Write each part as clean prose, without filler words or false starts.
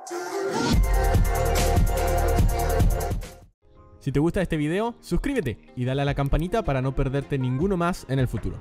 Si te gusta este video, suscríbete y dale a la campanita para no perderte ninguno más en el futuro.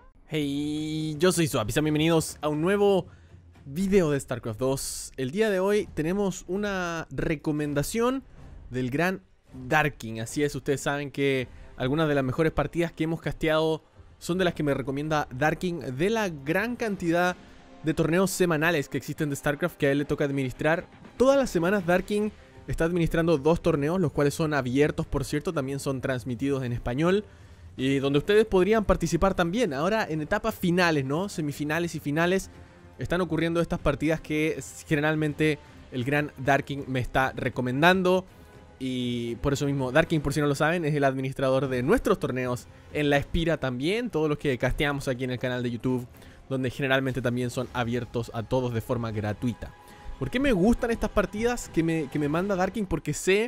Hey, yo soy Swap y sean bienvenidos a un nuevo video de StarCraft 2. El día de hoy tenemos una recomendación del gran Darking. Así es, ustedes saben que algunas de las mejores partidas que hemos casteado son de las que me recomienda Darking, de la gran cantidad de torneos semanales que existen de StarCraft que a él le toca administrar. Todas las semanas Darking está administrando 2 torneos, los cuales son abiertos, por cierto, también son transmitidos en español y donde ustedes podrían participar también. Ahora en etapas finales, ¿no? Semifinales y finales están ocurriendo estas partidas que generalmente el gran Darking me está recomendando. Y por eso mismo, Darking, por si no lo saben, es el administrador de nuestros torneos en la Espira también, todos los que casteamos aquí en el canal de YouTube, donde generalmente también son abiertos a todos de forma gratuita. ¿Por qué me gustan estas partidas que me manda Darking? Porque sé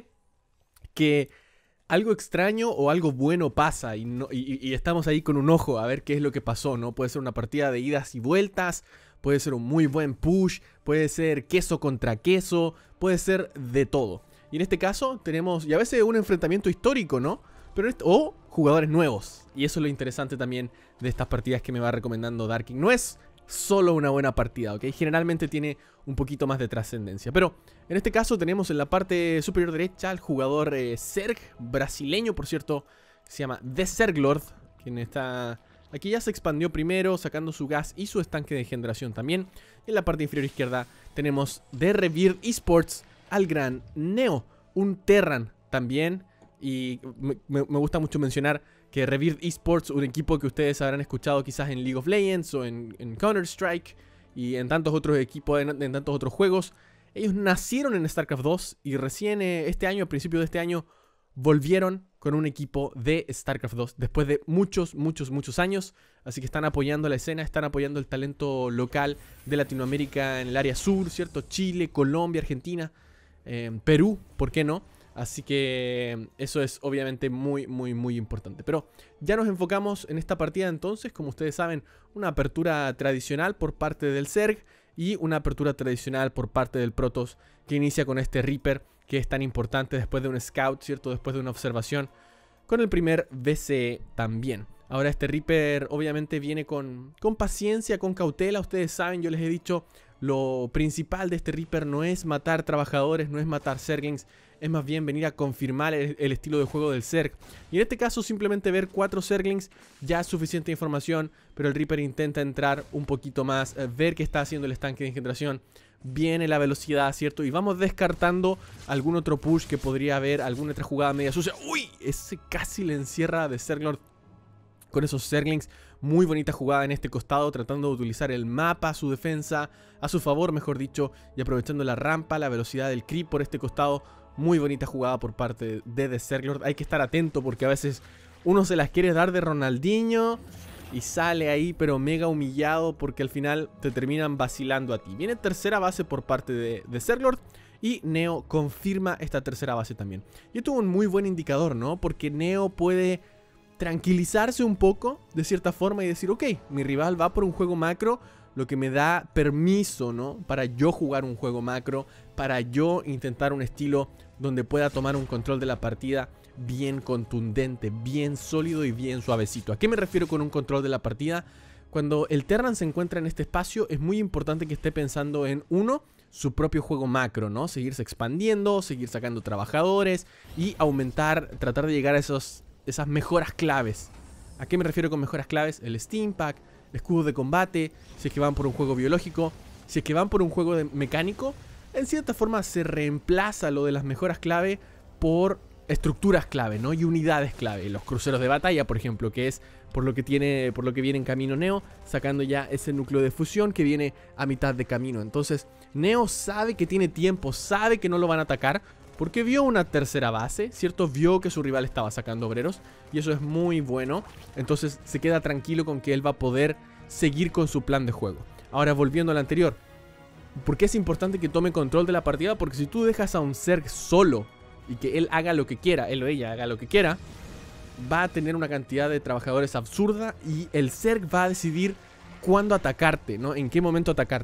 que algo extraño o algo bueno pasa y estamos ahí con un ojo a ver qué es lo que pasó, ¿no? Puede ser una partida de idas y vueltas, puede ser un muy buen push, puede ser queso contra queso, puede ser de todo. Y en este caso tenemos, y a veces un enfrentamiento histórico, ¿no? Pero o jugadores nuevos. Y eso es lo interesante también de estas partidas que me va recomendando Darking. No es solo una buena partida, ¿ok? Generalmente tiene un poquito más de trascendencia. Pero en este caso tenemos en la parte superior derecha al jugador Zerg, brasileño, por cierto, que se llama The Zerglord, quien está... Aquí ya se expandió primero, sacando su gas y su estanque de generación también. En la parte inferior izquierda tenemos de Revered Esports al gran Neo, un Terran también. Y me gusta mucho mencionar que Revered Esports, un equipo que ustedes habrán escuchado quizás en League of Legends o en Counter-Strike y en tantos otros equipos, en tantos otros juegos. Ellos nacieron en StarCraft 2 y recién este año, a principios de este año, volvieron con un equipo de StarCraft 2 después de muchos años. Así que están apoyando la escena, están apoyando el talento local de Latinoamérica en el área sur, ¿cierto? Chile, Colombia, Argentina, Perú, ¿por qué no? Así que eso es obviamente muy importante. Pero ya nos enfocamos en esta partida entonces. Como ustedes saben, una apertura tradicional por parte del Zerg y una apertura tradicional por parte del Protoss, que inicia con este Reaper, que es tan importante después de un Scout, ¿cierto? Después de una observación, con el primer BCE también. Ahora este Reaper obviamente viene con paciencia, con cautela. Ustedes saben, yo les he dicho, lo principal de este Reaper no es matar trabajadores, no es matar Zerglings, es más bien venir a confirmar el estilo de juego del Zerg. Y en este caso simplemente ver 4 Zerglings ya es suficiente información, pero el Reaper intenta entrar un poquito más, ver qué está haciendo el estanque de generación. Viene la velocidad, ¿cierto? Y vamos descartando algún otro push que podría haber, alguna otra jugada media sucia. ¡Uy! Ese casi le encierra de Zerglord con esos Zerglings. Muy bonita jugada en este costado, tratando de utilizar el mapa a su defensa, a su favor, mejor dicho, y aprovechando la rampa, la velocidad del creep por este costado. Muy bonita jugada por parte de The Zerglord. Hay que estar atento porque a veces uno se las quiere dar de Ronaldinho y sale ahí pero mega humillado porque al final te terminan vacilando a ti. Viene tercera base por parte de Zerglord y Neo confirma esta tercera base también. Y esto es un muy buen indicador, ¿no? Porque Neo puede tranquilizarse un poco de cierta forma y decir, ok, mi rival va por un juego macro, lo que me da permiso, ¿no? Para yo jugar un juego macro, para yo intentar un estilo donde pueda tomar un control de la partida bien contundente, bien sólido y bien suavecito. ¿A qué me refiero con un control de la partida? Cuando el Terran se encuentra en este espacio es muy importante que esté pensando en, uno, su propio juego macro, ¿no? Seguirse expandiendo, seguir sacando trabajadores y aumentar, tratar de llegar a esas mejoras claves. ¿A qué me refiero con mejoras claves? El Steam Pack, escudo de combate, si es que van por un juego biológico, si es que van por un juego mecánico. En cierta forma se reemplaza lo de las mejoras clave por estructuras clave, ¿no? Y unidades clave. Los cruceros de batalla, por ejemplo, que es por lo que viene en camino Neo, sacando ya ese núcleo de fusión que viene a mitad de camino. Entonces Neo sabe que tiene tiempo, sabe que no lo van a atacar, porque vio una tercera base, ¿cierto? Vio que su rival estaba sacando obreros y eso es muy bueno. Entonces se queda tranquilo con que él va a poder seguir con su plan de juego. Ahora, volviendo al anterior, ¿por qué es importante que tome control de la partida? Porque si tú dejas a un Zerg solo y que él haga lo que quiera, él o ella haga lo que quiera, va a tener una cantidad de trabajadores absurda y el Zerg va a decidir cuándo atacarte, ¿no? En qué momento atacarte.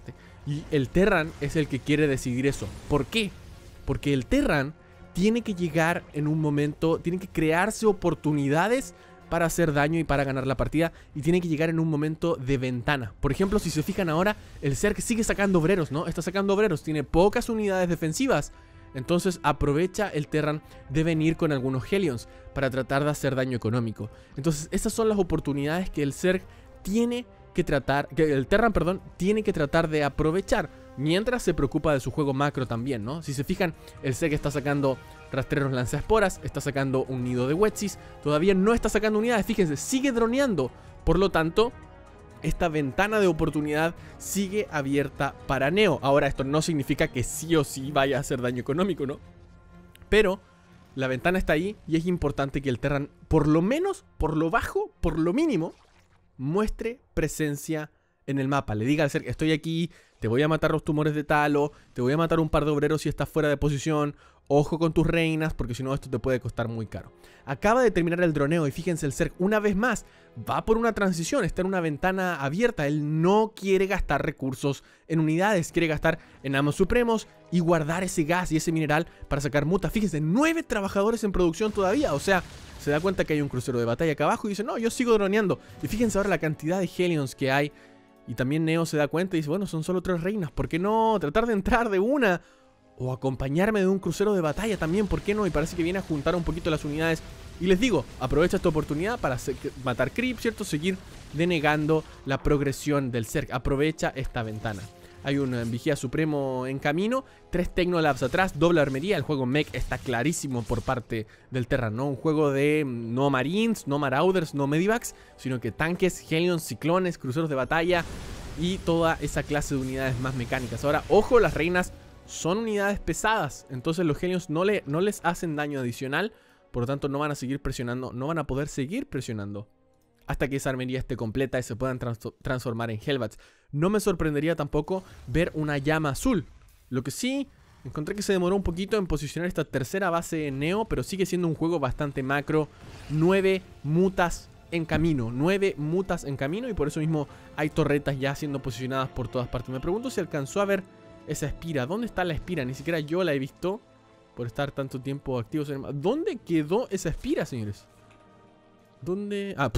Y el Terran es el que quiere decidir eso. ¿Por qué? Porque el Terran tiene que llegar en un momento, tiene que crearse oportunidades para hacer daño y para ganar la partida, y tiene que llegar en un momento de ventana. Por ejemplo, si se fijan ahora, el Zerg sigue sacando obreros, ¿no? Está sacando obreros, tiene pocas unidades defensivas. Entonces aprovecha el Terran de venir con algunos Hellions para tratar de hacer daño económico. Entonces esas son las oportunidades que el Zerg tiene que tratar, que el Terran, perdón, tiene que tratar de aprovechar, mientras se preocupa de su juego macro también, ¿no? Si se fijan, el Zerg está sacando rastreros lanzaesporas, está sacando un nido de Wetsis, todavía no está sacando unidades, fíjense, sigue droneando. Por lo tanto, esta ventana de oportunidad sigue abierta para Neo. Ahora, esto no significa que sí o sí vaya a hacer daño económico, ¿no? Pero la ventana está ahí y es importante que el Terran, por lo menos, por lo bajo, por lo mínimo, muestre presencia en el mapa. Le diga al Zerg, estoy aquí, te voy a matar los tumores de talo, te voy a matar un par de obreros si estás fuera de posición, ojo con tus reinas, porque si no esto te puede costar muy caro. Acaba de terminar el droneo y fíjense, el Zerg una vez más va por una transición, está en una ventana abierta. Él no quiere gastar recursos en unidades, quiere gastar en amos supremos y guardar ese gas y ese mineral para sacar mutas. Fíjense, 9 trabajadores en producción todavía, o sea, se da cuenta que hay un crucero de batalla acá abajo y dice, no, yo sigo droneando. Y fíjense ahora la cantidad de Hellions que hay. Y también Neo se da cuenta y dice, bueno, son solo 3 reinas, ¿por qué no tratar de entrar de una? O acompañarme de un crucero de batalla también, ¿por qué no? Y parece que viene a juntar un poquito las unidades. Y les digo, aprovecha esta oportunidad para matar creep, ¿cierto? Seguir denegando la progresión del Zerg. Aprovecha esta ventana. Hay un Vigía Supremo en camino, 3 Technolabs atrás, doble armería. El juego mech está clarísimo por parte del Terran, ¿no? Un juego de no Marines, no Marauders, no Medivacs, sino que tanques, Hellions, ciclones, cruceros de batalla y toda esa clase de unidades más mecánicas. Ahora, ojo, las reinas son unidades pesadas, entonces los Hellions no les hacen daño adicional, por lo tanto no van a seguir presionando, no van a poder seguir presionando hasta que esa armería esté completa y se puedan transformar en Hellbats. No me sorprendería tampoco ver una llama azul. Lo que sí, encontré que se demoró un poquito en posicionar esta tercera base en Neo, pero sigue siendo un juego bastante macro. 9 mutas en camino, 9 mutas en camino, y por eso mismo hay torretas ya siendo posicionadas por todas partes. Me pregunto si alcanzó a ver esa espira. ¿Dónde está la espira? Ni siquiera yo la he visto por estar tanto tiempo activos en el... ¿Dónde quedó esa espira, señores? ¿Dónde? Ah,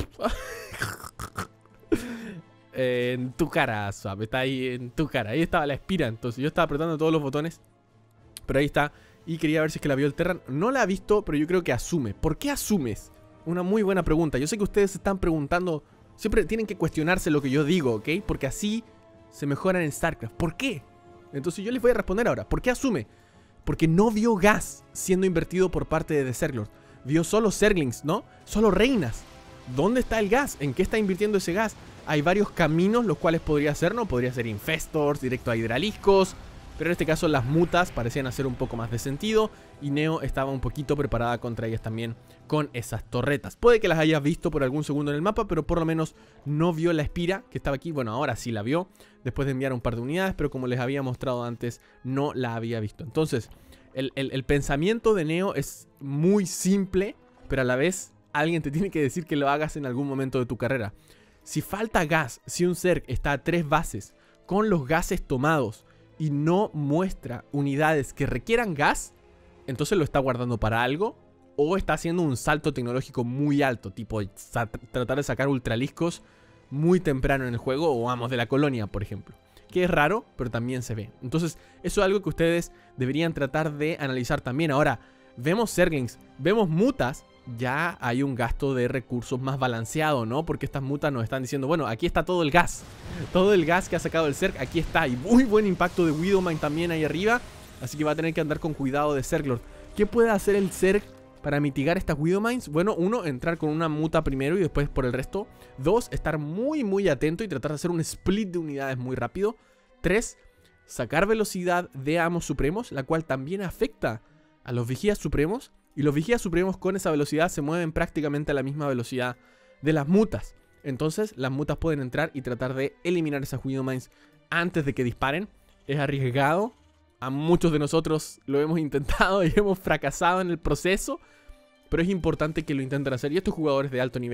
en tu cara, Swap. Está ahí en tu cara. Ahí estaba la espira. Entonces yo estaba apretando todos los botones, pero ahí está. Y quería ver si es que la vio el Terran. No la ha visto, pero yo creo que asume. ¿Por qué asumes? Una muy buena pregunta. Yo sé que ustedes se están preguntando. Siempre tienen que cuestionarse lo que yo digo, ¿ok? Porque así se mejoran en StarCraft. ¿Por qué? Entonces yo les voy a responder ahora. ¿Por qué asume? Porque no vio gas siendo invertido por parte de The Zerglord. Vio solo Zerglings, ¿no? Solo reinas. ¿Dónde está el gas? ¿En qué está invirtiendo ese gas? Hay varios caminos los cuales podría hacer, ¿no? Podría ser Infestors, directo a Hidraliscos, pero en este caso las mutas parecían hacer un poco más de sentido y Neo estaba un poquito preparada contra ellas también con esas torretas. Puede que las hayas visto por algún segundo en el mapa, pero por lo menos no vio la espira que estaba aquí. Bueno, ahora sí la vio después de enviar un par de unidades, pero como les había mostrado antes, no la había visto. Entonces, el pensamiento de Neo es muy simple, pero a la vez alguien te tiene que decir que lo hagas en algún momento de tu carrera. Si falta gas, si un Zerg está a 3 bases con los gases tomados y no muestra unidades que requieran gas, entonces lo está guardando para algo o está haciendo un salto tecnológico muy alto, tipo tratar de sacar ultraliscos muy temprano en el juego o Amos de la Colonia, por ejemplo. Que es raro, pero también se ve. Entonces, eso es algo que ustedes deberían tratar de analizar también. Ahora, vemos Zerglings, vemos mutas, ya hay un gasto de recursos más balanceado, ¿no? Porque estas mutas nos están diciendo, bueno, aquí está todo el gas. Todo el gas que ha sacado el Zerg, aquí está. Y muy buen impacto de Widowmine también ahí arriba. Así que va a tener que andar con cuidado de Zerglord. ¿Qué puede hacer el Zerg para mitigar estas Widowmines? Bueno, 1, entrar con una muta primero y después por el resto. 2, estar muy atento y tratar de hacer un split de unidades muy rápido. 3, sacar velocidad de Amos Supremos, la cual también afecta a los Vigías Supremos. Y los Vigías Supremos con esa velocidad se mueven prácticamente a la misma velocidad de las mutas. Entonces las mutas pueden entrar y tratar de eliminar esas Widowmines antes de que disparen. Es arriesgado. A muchos de nosotros lo hemos intentado y hemos fracasado en el proceso, pero es importante que lo intenten hacer. Y estos jugadores de alto nivel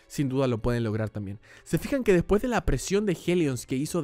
sin duda lo pueden lograr también. Se fijan que después de la presión de Hellions que hizo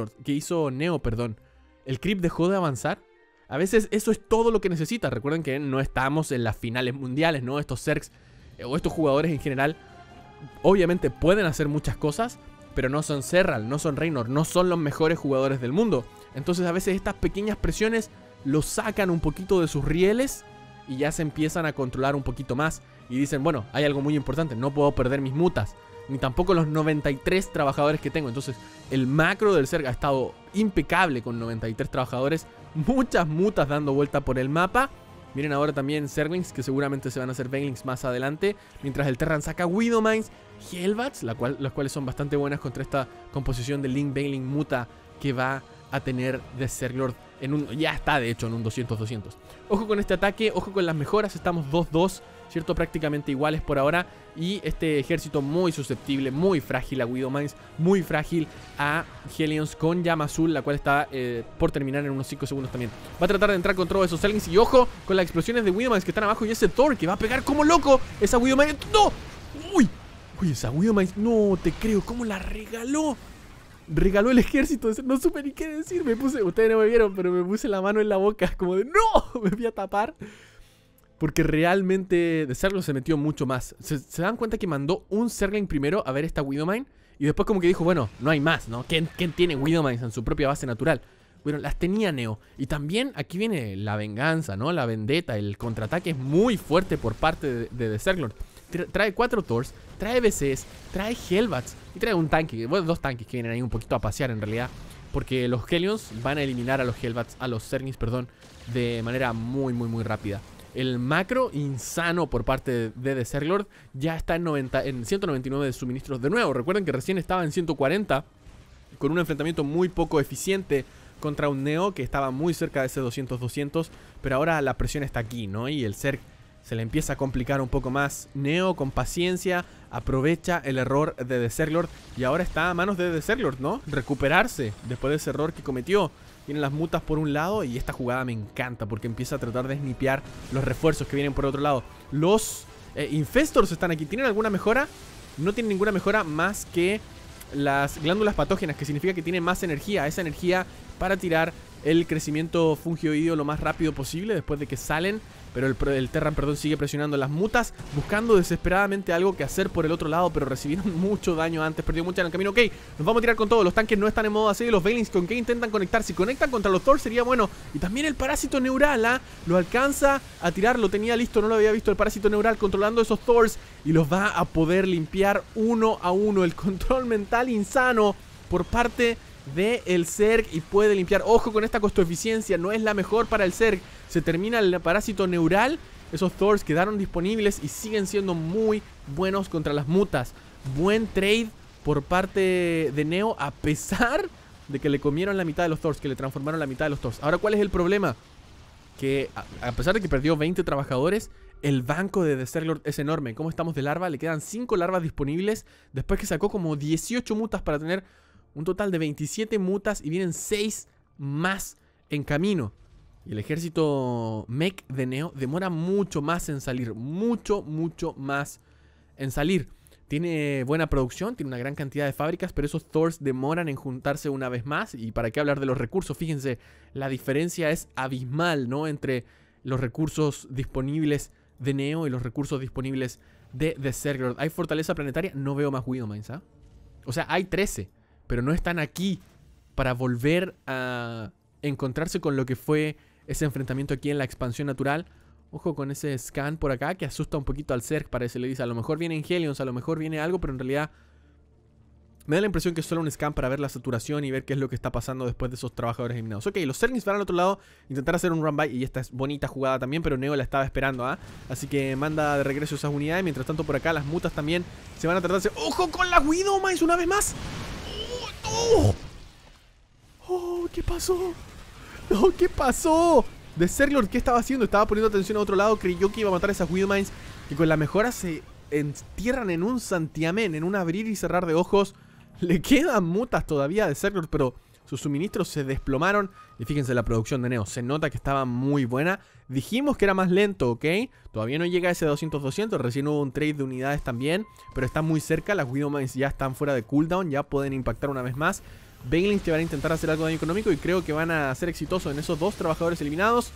Neo, perdón, el creep dejó de avanzar. A veces eso es todo lo que necesita. Recuerden que no estamos en las finales mundiales, ¿no? Estos Zergs o estos jugadores en general obviamente pueden hacer muchas cosas, pero no son Serral, no son Reynor, no son los mejores jugadores del mundo. Entonces a veces estas pequeñas presiones los sacan un poquito de sus rieles y ya se empiezan a controlar un poquito más. Y dicen, bueno, hay algo muy importante, no puedo perder mis mutas, ni tampoco los 93 trabajadores que tengo. Entonces el macro del Zerg ha estado impecable con 93 trabajadores, muchas mutas dando vuelta por el mapa. Miren ahora también Zerglings, que seguramente se van a hacer Banelings más adelante. Mientras el Terran saca Widowmines, Hellbats, las cuales son bastante buenas contra esta composición de Link Baneling Muta que va a tener de Zerglord ya está de hecho en un 200-200. Ojo con este ataque, ojo con las mejoras, estamos 2-2, ¿cierto? Prácticamente iguales por ahora. Y este ejército muy susceptible, muy frágil a Widowmines, muy frágil a Hellions con llama azul, la cual está por terminar en unos 5 segundos también. Va a tratar de entrar con todos esos Zerglings y ojo con las explosiones de Widowmines que están abajo y ese Thor que va a pegar como loco. Esa Widowmines, ¡no! ¡Uy! Uy, esa Widowmines, no te creo, ¿cómo la regaló? Regaló el ejército, no supe ni qué decir. Ustedes no me vieron, pero me puse la mano en la boca como de ¡no! Me voy a tapar. Porque realmente de Zerglord se metió mucho más. ¿Se dan cuenta que mandó un Zergling primero a ver esta Widowmine? Y después como que dijo, bueno, no hay más, ¿no? ¿Quién tiene Widowmines en su propia base natural? Bueno, las tenía Neo. Y también aquí viene la venganza, ¿no? La vendetta, el contraataque es muy fuerte por parte de Zerglord. Trae 4 Thors, trae BCs, trae Hellbats y trae un tanque, bueno, 2 tanques que vienen ahí un poquito a pasear en realidad. Porque los Hellions van a eliminar a los Hellbats, a los Zerglings, perdón, de manera muy rápida. El macro insano por parte de The Zerglord ya está en 199 de suministros de nuevo. Recuerden que recién estaba en 140 con un enfrentamiento muy poco eficiente contra un Neo que estaba muy cerca de ese 200-200. Pero ahora la presión está aquí, ¿no? Y el Zerg se le empieza a complicar un poco más. Neo con paciencia aprovecha el error de The Zerglord y ahora está a manos de The Zerglord, ¿no? Recuperarse después de ese error que cometió. Tienen las mutas por un lado y esta jugada me encanta porque empieza a tratar de snipear los refuerzos que vienen por otro lado. Los Infestors están aquí. ¿Tienen alguna mejora? No tienen ninguna mejora más que las glándulas patógenas, que significa que tienen más energía. Esa energía para tirar el crecimiento fungioideo lo más rápido posible después de que salen. Pero el Terran, perdón, sigue presionando las mutas, buscando desesperadamente algo que hacer por el otro lado, pero recibieron mucho daño antes, perdió mucho en el camino. Ok, nos vamos a tirar con todo. Los tanques no están en modo asedio. Los Banelings con qué intentan conectar. Si conectan contra los Thor sería bueno. Y también el parásito neural, lo alcanza a tirar, lo tenía listo, no lo había visto el parásito neural controlando esos Thors. Y los va a poder limpiar 1 a 1. El control mental insano por parte del Zerg y puede limpiar. Ojo con esta costo-eficiencia, no es la mejor para el Zerg. Se termina el parásito neural, esos Thors quedaron disponibles y siguen siendo muy buenos contra las mutas. Buen trade por parte de Neo, a pesar de que le comieron la mitad de los Thors, que le transformaron la mitad de los Thors. Ahora, ¿cuál es el problema? Que a pesar de que perdió 20 trabajadores, el banco de The Zerglord es enorme. ¿Cómo estamos de larva? Le quedan 5 larvas disponibles después que sacó como 18 mutas para tener un total de 27 mutas y vienen 6 más en camino. Y el ejército mech de Neo demora mucho más en salir. Mucho más en salir. Tiene buena producción, tiene una gran cantidad de fábricas, pero esos Thors demoran en juntarse una vez más. Y para qué hablar de los recursos, fíjense, la diferencia es abismal, ¿no? Entre los recursos disponibles de Neo y los recursos disponibles de The Zerglord. ¿Hay fortaleza planetaria? No veo más Widowmines, ¿ah? O sea, hay 13, pero no están aquí para volver a encontrarse con lo que fue ese enfrentamiento aquí en la expansión natural. Ojo con ese scan por acá que asusta un poquito al Zerg, parece. Le dice, a lo mejor vienen Hellions, a lo mejor viene algo, pero en realidad me da la impresión que es solo un scan para ver la saturación y ver qué es lo que está pasando después de esos trabajadores eliminados. Ok, los Zerglings van al otro lado, intentar hacer un run by, y esta es bonita jugada también, pero Neo la estaba esperando, ¿ah? Así que manda de regreso esas unidades. Mientras tanto por acá las mutas también se van a tratar de hacer... ¡Ojo con la Widowmines una vez más! ¡Oh! ¡Oh! ¿Qué pasó? ¡No! ¿Qué pasó? The Zerglord, ¿qué estaba haciendo? Estaba poniendo atención a otro lado. Creyó que iba a matar a esas Widowmines, que con la mejora se entierran en un santiamén, en un abrir y cerrar de ojos. Le quedan mutas todavía de Zerglord, pero sus suministros se desplomaron. Y fíjense la producción de Neo, se nota que estaba muy buena. Dijimos que era más lento, ¿ok? Todavía no llega a ese 200-200, recién hubo un trade de unidades también, pero está muy cerca, las Widowmines ya están fuera de cooldown, ya pueden impactar una vez más. Banelings que van a intentar hacer algo de daño económico y creo que van a ser exitosos en esos 2 trabajadores eliminados.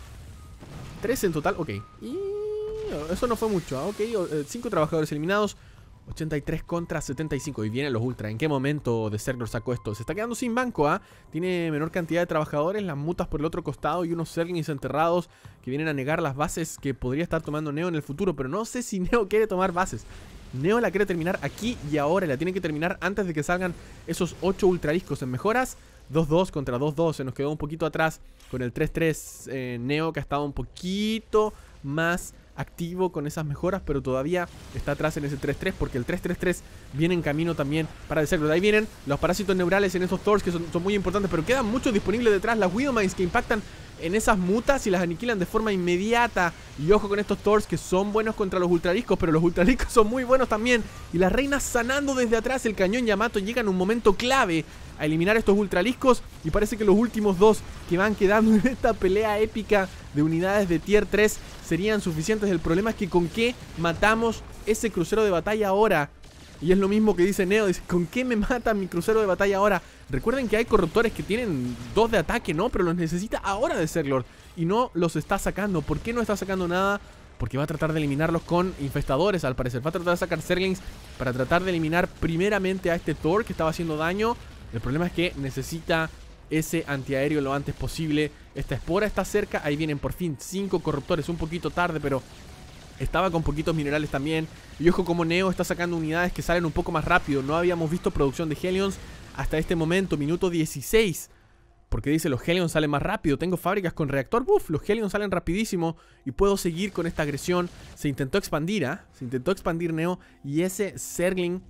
3 en total, ok. Y eso no fue mucho, ok, 5 trabajadores eliminados. 83 contra 75. Y vienen los ultra. ¿En qué momento The Zerglord sacó esto? Se está quedando sin banco, ¿ah? Tiene menor cantidad de trabajadores, las mutas por el otro costado y unos Zerglings enterrados que vienen a negar las bases que podría estar tomando Neo en el futuro. Pero no sé si Neo quiere tomar bases. Neo la quiere terminar aquí y ahora. La tiene que terminar antes de que salgan esos 8 ultraliscos en mejoras. 2-2 contra 2-2. Se nos quedó un poquito atrás con el 3-3 Neo, que ha estado un poquito más activo con esas mejoras, pero todavía está atrás en ese 3-3 porque el 3-3-3 viene en camino también para decirlo. De ahí vienen los parásitos neurales en esos Thors que son muy importantes, pero quedan muchos disponibles detrás. Las Widowmines que impactan en esas mutas y las aniquilan de forma inmediata. Y ojo con estos Thors que son buenos contra los ultraliscos, pero los ultraliscos son muy buenos también. Y las reinas sanando desde atrás. El cañón Yamato llega en un momento clave a eliminar estos ultraliscos. Y parece que los últimos 2 que van quedando en esta pelea épica de unidades de tier 3 serían suficientes. El problema es que con qué matamos ese crucero de batalla ahora. Y es lo mismo que dice Neo, dice, ¿con qué me mata mi crucero de batalla ahora? Recuerden que hay corruptores que tienen 2 de ataque, ¿no? Pero los necesita ahora de Zerglord y no los está sacando. ¿Por qué no está sacando nada? Porque va a tratar de eliminarlos con infestadores, al parecer. Va a tratar de sacar Zerglings para tratar de eliminar primeramente a este Thor que estaba haciendo daño. El problema es que necesita ese antiaéreo lo antes posible. Esta espora está cerca, ahí vienen por fin 5 corruptores, un poquito tarde, pero estaba con poquitos minerales también. Y ojo como Neo está sacando unidades que salen un poco más rápido. No habíamos visto producción de Hellions hasta este momento, minuto 16. Porque dice, los Hellions salen más rápido. Tengo fábricas con reactor, ¡buf! Los Hellions salen rapidísimo y puedo seguir con esta agresión. Se intentó expandir, ¿ah? Se intentó expandir Neo y ese Zergling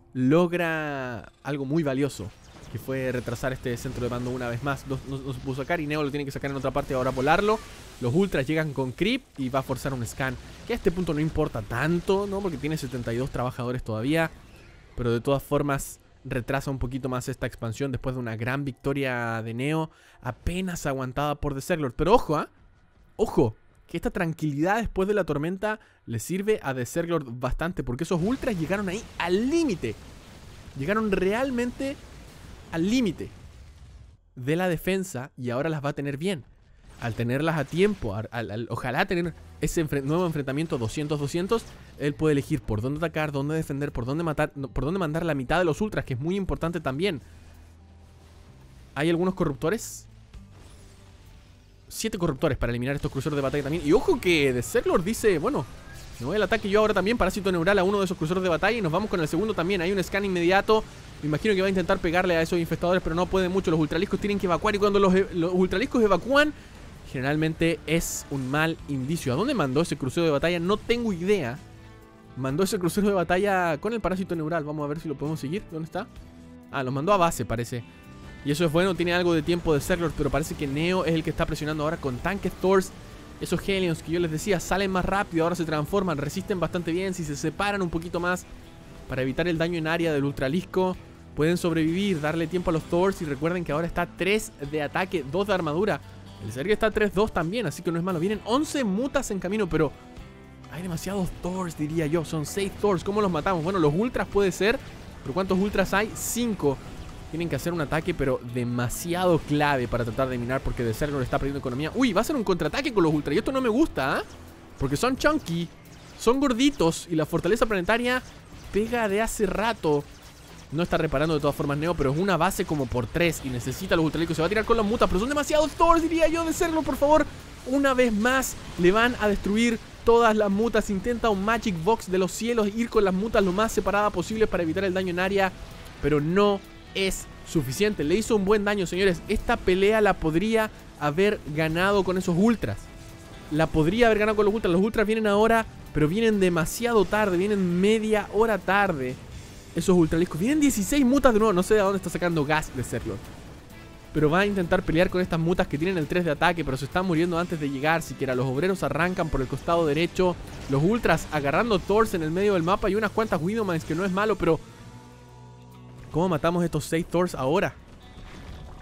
logra algo muy valioso, que fue retrasar este centro de mando una vez más. No se pudo sacar y Neo lo tiene que sacar en otra parte. Ahora volarlo. Los ultras llegan con creep y va a forzar un scan, que a este punto no importa tanto, ¿no? Porque tiene 72 trabajadores todavía. Pero de todas formas retrasa un poquito más esta expansión después de una gran victoria de Neo, apenas aguantada por The Zerglord. Pero ojo, ¿ah? Ojo, que esta tranquilidad después de la tormenta le sirve a The Zerglord bastante, porque esos ultras llegaron ahí al límite. Llegaron realmente al límite de la defensa y ahora las va a tener bien. Al tenerlas a tiempo, ojalá tener ese nuevo enfrentamiento 200-200, él puede elegir por dónde atacar, dónde defender, por dónde matar, por dónde mandar la mitad de los ultras, que es muy importante también. Hay algunos corruptores. 7 corruptores para eliminar estos cruceros de batalla también. Y ojo que The Zerglord dice, bueno, me voy al ataque yo ahora también, parásito neural a uno de esos cruceros de batalla y nos vamos con el segundo también. Hay un scan inmediato. Me imagino que va a intentar pegarle a esos infestadores, pero no puede mucho. Los ultraliscos tienen que evacuar y cuando los ultraliscos evacúan, generalmente es un mal indicio. ¿A dónde mandó ese crucero de batalla? No tengo idea. Mandó ese crucero de batalla con el parásito neural. Vamos a ver si lo podemos seguir. ¿Dónde está? Ah, los mandó a base, parece. Y eso es bueno, tiene algo de tiempo de Zerglord, pero parece que Neo es el que está presionando ahora con tanques Thors. Esos Hellions que yo les decía salen más rápido, ahora se transforman, resisten bastante bien. Si se separan un poquito más para evitar el daño en área del ultralisco, pueden sobrevivir, darle tiempo a los Thors. Y recuerden que ahora está 3 de ataque, 2 de armadura. El Zerg está 3-2 también, así que no es malo. Vienen 11 mutas en camino, pero hay demasiados Thors, diría yo. Son 6 Thors, ¿cómo los matamos? Bueno, los ultras puede ser, pero ¿cuántos ultras hay? 5. Tienen que hacer un ataque, pero demasiado clave para tratar de minar, porque The Zerglord está perdiendo economía. Uy, va a ser un contraataque con los ultras, y esto no me gusta, ¿eh? Porque son chunky, son gorditos, y la fortaleza planetaria pega de hace rato. No está reparando de todas formas Neo, pero es una base como por 3 y necesita los ultralicos. Se va a tirar con las mutas, pero son demasiados Thors, diría yo. De Zerglord, por favor. Una vez más le van a destruir todas las mutas. Intenta un Magic Box de los cielos, ir con las mutas lo más separada posible para evitar el daño en área, pero no es suficiente. Le hizo un buen daño, señores. Esta pelea la podría haber ganado con esos ultras. La podría haber ganado con los ultras. Los ultras vienen ahora, pero vienen demasiado tarde. Vienen media hora tarde. Esos ultraliscos. Vienen 16 mutas de nuevo. No sé de dónde está sacando gas de Zerglord, pero va a intentar pelear con estas mutas que tienen el 3 de ataque, pero se están muriendo antes de llegar siquiera. Los obreros arrancan por el costado derecho. Los ultras agarrando Thors en el medio del mapa. Y unas cuantas Widowmines, que no es malo, pero ¿cómo matamos estos 6 Thors ahora?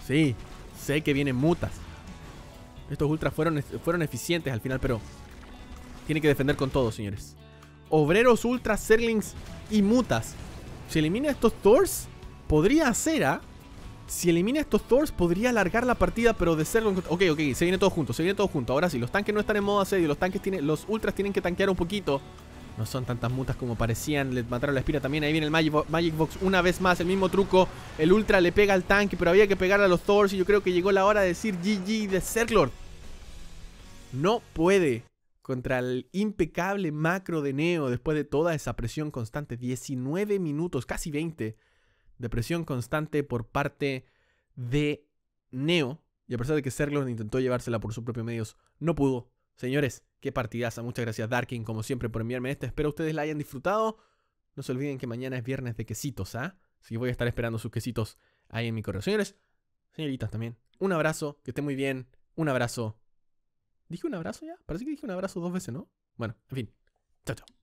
Sí, sé que vienen mutas. Estos ultras fueron eficientes al final, pero tiene que defender con todo, señores. Obreros, ultras, zerglings y mutas. Si elimina estos Thors, podría hacer, ¿ah? Si elimina estos Thors, podría alargar la partida, pero de Zerglings... Ok, se viene todo junto, Ahora sí, los tanques no están en modo asedio. Los ultras tienen que tanquear un poquito. No son tantas mutas como parecían. Le mataron la espira también. Ahí viene el Magic Box una vez más. El mismo truco. El ultra le pega al tanque, pero había que pegarle a los Thors. Y yo creo que llegó la hora de decir GG de Zerglord. No puede contra el impecable macro de Neo después de toda esa presión constante. 19 minutos, casi 20 de presión constante por parte de Neo. Y a pesar de que Zerglord intentó llevársela por sus propios medios, no pudo. Señores, qué partidaza. Muchas gracias Darkin, como siempre, por enviarme esta. Espero ustedes la hayan disfrutado. No se olviden que mañana es viernes de quesitos, ¿ah? Así que voy a estar esperando sus quesitos ahí en mi correo. Señores, señoritas también, un abrazo, que estén muy bien. Un abrazo. ¿Dije un abrazo ya? Parece que dije un abrazo 2 veces, ¿no? Bueno, en fin. Chao, chao.